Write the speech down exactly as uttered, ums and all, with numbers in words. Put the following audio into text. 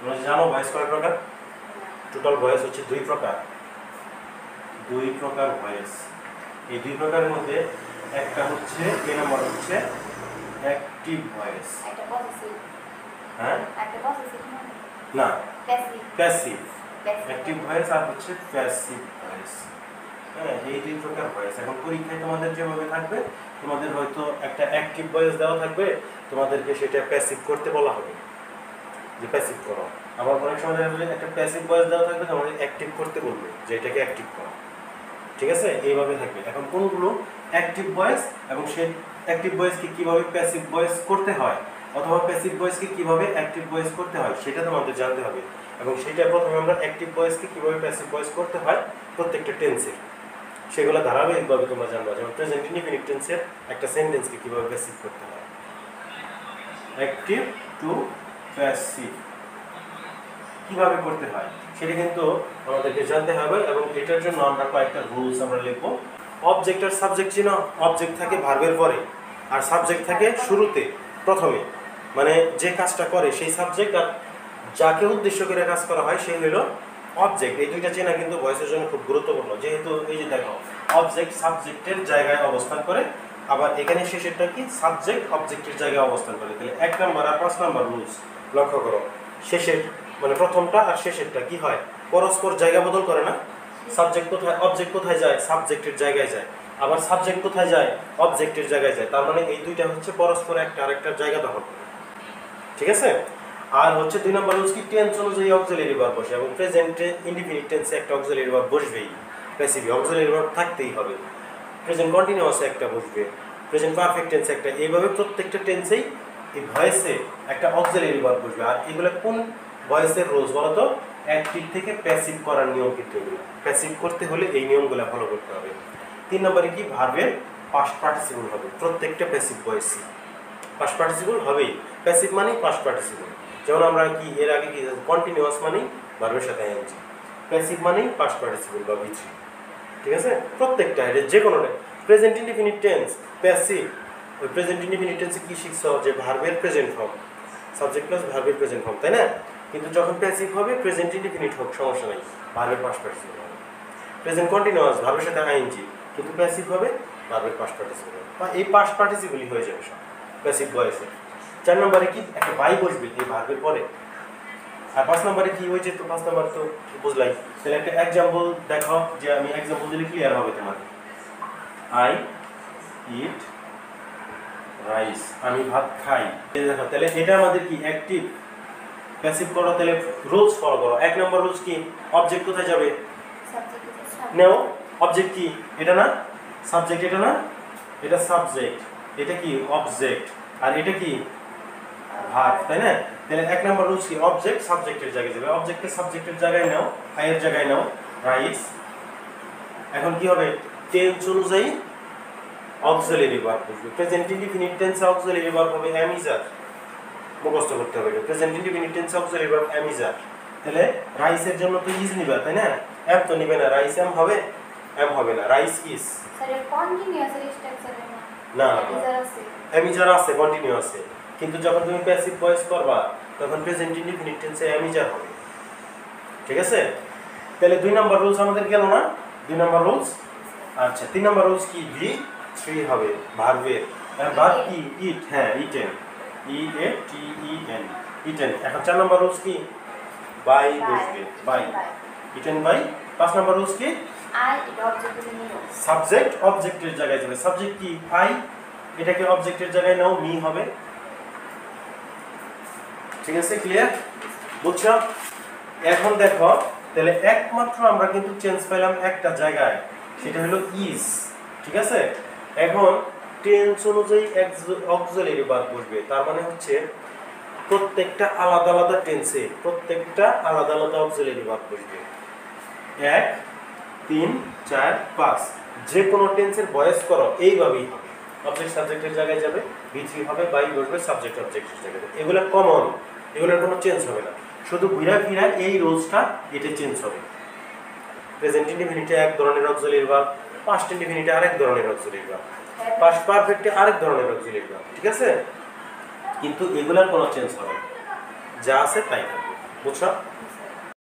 তোমরা জানো ভয়েস কয় প্রকার? টোটাল ভয়েস হচ্ছে দুই প্রকার, দুই প্রকার ভয়েস। এই দুই প্রকারের মধ্যে একটা হচ্ছে এ নাম্বার হচ্ছে অ্যাক্টিভ ভয়েস। একটা পজিটিভ, হ্যাঁ একটা পজিটিভ না, প্যাসিভ, প্যাসিভ। অ্যাক্টিভ ভয়েস আর হচ্ছে প্যাসিভ ভয়েস। হ্যাঁ, এই দুই প্রকার ভয়েস। এখন পরীক্ষায় তোমাদের যেভাবে থাকবে, তোমাদের হয়তো একটা অ্যাক্টিভ ভয়েস দেওয়া থাকবে, তোমাদেরকে সেটা প্যাসিভ করতে বলা হবে, যে প্যাসিভ করো। আবার অনেক সময় একটা প্যাসিভ ভয়েস দেওয়া থাকবে, তোমাদের অ্যাক্টিভ করতে বলবে যে এটাকে অ্যাক্টিভ করো। ঠিক আছে, এইভাবে থাকবে। এখন কোনগুলো অ্যাক্টিভ ভয়েস এবং সেই অ্যাক্টিভ ভয়েসকে কিভাবে প্যাসিভ ভয়েস করতে হয়, অথবা প্যাসিভ ভয়েসকে কিভাবে অ্যাক্টিভ ভয়েস করতে হয়, সেটা তোমাদের জানতে হবে। এবং সেটা প্রথমে আমরা অ্যাক্টিভ ভয়েসকে কিভাবে প্যাসিভ ভয়েস করতে হয় প্রত্যেকটা টেন্সে, সেগুলো ধারাবাহিকভাবে তোমরা জানবা। যেমন প্রেজেন্ট ইনডিফিনিট টেন্সের একটা সেন্টেন্সকে কিভাবে প্যাসিভ করতে হয়, অ্যাক্টিভ টু প্যাসিভ কিভাবে করতে হয় সেটা কিন্তু আমাদেরকে জানতে হবে। এবং এটার জন্য আমরা কয়েকটা রুলস আমরা লিখবো। অবজেক্ট আর সাবজেক্ট ছিল, অবজেক্ট থাকে ভার্বের পরে আর সাবজেক্ট থাকে শুরুতে, প্রথমে। মানে যে কাজটা করে সেই সাবজেক্ট, আর যাকে উদ্দেশ্য করে কাজ করা হয় সেই হলো অবজেক্ট। এই দুইটা চেনা কিন্তু ভয়েসের জন্য খুব গুরুত্বপূর্ণ। যেহেতু এই যে দেখো, অবজেক্ট সাবজেক্টের জায়গায় অবস্থান করে, আবার এখানে শেষেরটা কি সাবজেক্ট অবজেক্টের জায়গায় অবস্থান করে। তাহলে এক নাম্বার আর পাঁচ নাম্বার রুলস লক্ষ্য করো। শেষের মানে প্রথমটা আর শেষেরটা কি হয়, পরস্পর জায়গা বদল করে না। সাবজেক্ট কোথায়, অবজেক্ট কোথায় যায়, সাবজেক্টের জায়গায় যায়। আবার সাবজেক্ট কোথায় যায়, অবজেক্টের জায়গায় যায়। তার মানে এই দুইটা হচ্ছে পরস্পর একটা আরেকটার জায়গা দখল করে। ঠিক আছে। আর হচ্ছে দুই নম্বর রুলস কি, টেন্স অনুযায়ী অক্সিলারি ভার্ব বসে, এবং প্রেজেন্টে ইনডিফিনিট টেন্সে একটা অক্সিলারি ভার্ব বসবেই, প্যাসিভ অক্সিলারি ভার্ব থাকতেই হবে। প্রেজেন্ট কন্টিনিউয়াসে একটা বসবে, প্রেজেন্ট পারফেক্ট টেন্সে একটা, এইভাবে প্রত্যেকটা টেন্সেই এই ভয়েসে একটা অক্সিলারি ভার্ব বসবে। আর এগুলো কোন ভয়েসের রুলস বলতো, অ্যাক্টিভ থেকে প্যাসিভ করার নিয়ম কিন্তু এগুলো। প্যাসিভ করতে হলে এই নিয়মগুলো ফলো করতে হবে। তিন নম্বরে কি, ভার্বের পাস্ট পার্টিসিপল হবে প্রত্যেকটা প্যাসিভ ভয়েসে। পাস্ট পার্টিসিপল হবেই, প্যাসিভ মানেই পাস্ট পার্টিসিপল। যেমন আমরা কি এর আগে কি কন্টিনিউয়াস মানেই ভার্বের সাথে আইএনজি, প্যাসিভ মানেই পাস্ট পার্টিসিপল বা বিথ্রি। ঠিক আছে, প্রত্যেকটা এটা যে কোনোটা। প্রেজেন্ট ইনডিফিনিট টেন্স প্যাসিভ, ওই প্রেজেন্ট ইনডিফিনিট টেন্সে কি শিখছো, যে ভার্বের প্রেজেন্ট ফর্ম, সাবজেক্ট প্লাস ভার্বের প্রেজেন্ট ফর্ম, তাই না? কিন্তু যখন প্যাসিভ হবে প্রেজেন্ট ইনডিফিনিট হোক সমস্যা নেই, ভার্বের পাস্ট পার্টিসিপল হবে। প্রেজেন্ট কন্টিনিউয়াস ভার্বের সাথে আইএনজি, কিন্তু প্যাসিভ হবে ভার্বের পাস্ট পার্টিসিপল হবে। বা এই পাস্ট পার্টিসিপলই হয়ে যাবে সব প্যাসিভ ভয়েসে। চার নম্বরে কি, একটা বাই বসবে এই ভার্বের পরে। আর পাঁচ নম্বরে কি হয়েছে, তো পাঁচ নম্বর তো বুঝলাই। তাহলে একটা এক্সাম্পল দেখো, যে আমি এক্সাম্পল দিলে ক্লিয়ার হবে তোমাদের। আই ইট রাইস, আমি ভাত খাই। দেখো তাহলে এটা আমাদের কি অ্যাক্টিভ। প্যাসিভ করো, তাহলে রুলস ফলো করো। এক নম্বর রুলস কি, অবজেক্ট কোথায় যাবে, নেও। অবজেক্ট কি, এটা না সাবজেক্ট, এটা না, এটা সাবজেক্ট, এটা কি অবজেক্ট, আর এটা কি ভার্ব, তাই না? তাহলে এক নম্বর রুলস কি, অবজেক্ট সাবজেক্টের জায়গায় যাবে। অবজেক্টকে সাবজেক্টের জায়গায় নাও, আয়ের জায়গায় নাও, রাইস। এখন কি হবে, টেন্স অনুযায়ী অক্সিলারি ভার্ব বসবে। প্রেজেন্ট ইনডিফিনিট টেন্সে অক্সিলারি ভার্ব হবে am is are, মুখস্থ করতে হবে। প্রেজেন্ট ইনডিফিনিট টেন্সে auxiliary verb am is are। তাহলে রাইসের জন্য তো ইজ নিবে, তাই না? am তো নিবে না, রাইস am হবে, am হবে না, rice is. Sir continuous structure না না, am is are আছে, কন্টিনিউয়াস আছে। কিন্তু যখন তুমি প্যাসিভ ভয়েস করবা তখন প্রেজেন্ট ইনডিফিনিট টেন্সে am is are হবে। ঠিক আছে, তাহলে দুই নাম্বার রুলস আমাদের গেল না, দুই নাম্বার রুলস। আচ্ছা, তিন নাম্বার রুলস কি, ভি থ্রি হবে ভার্বের। ভার্ব কি, ইট, হ্যাঁ eaten, E A T E N, eaten. এখন চার নাম্বার রুলস কি, বাই বসবে, বাই, ইটেন বাই। পাঁচ নাম্বার রুলস কি, আই এটা অবজেক্টের নিও, সাবজেক্ট অবজেক্টের জায়গায় যাবে। সাবজেক্ট কি, আই, এটাকে অবজেক্টের জায়গায় নাও, মি হবে। ঠিক আছে, ক্লিয়ার, বুঝছো? এখন দেখো, তাহলে একমাত্র আমরা কিন্তু চেঞ্জ পেলাম একটা জায়গায়, সেটা হলো ইজ। ঠিক আছে, এখন টেন্স অনুযায়ী অক্সিলারি ভার্ব বসবে। তার মানে হচ্ছে প্রত্যেকটা আলাদা আলাদা টেন্সে প্রত্যেকটা আলাদা আলাদা অক্সিলারি ভার্ব বসবে। এক, তিন, চার, পাঁচ, যে কোনো টেন্সের ভয়েস করো এইভাবেই হবে। অবজেক্ট সাবজেক্টের জায়গায় যাবে, বি থ্রি হবে, বাই বসবে সাবজেক্ট অবজেক্টের জায়গায়। এগুলো কমন, এগুলোর কোনো চেঞ্জ হবে না। শুধু ঘুরা ফিরা এই রুলসটা, এটা চেঞ্জ হবে। প্রেজেন্ট ইনডিফিনিটে এক ধরনের অক্সিলারি ভার্ব, পাস্ট ইনডিফিনিটে আরেক ধরনের অক্সিলারি ভার্ব, পাস্ট পারফেক্টে আরেক ধরনের অক্সিলারি ভার্ব। ঠিক আছে, কিন্তু এগুলার কোনো চেঞ্জ হবে না, যা আছে তাই থাকবে। বুঝছো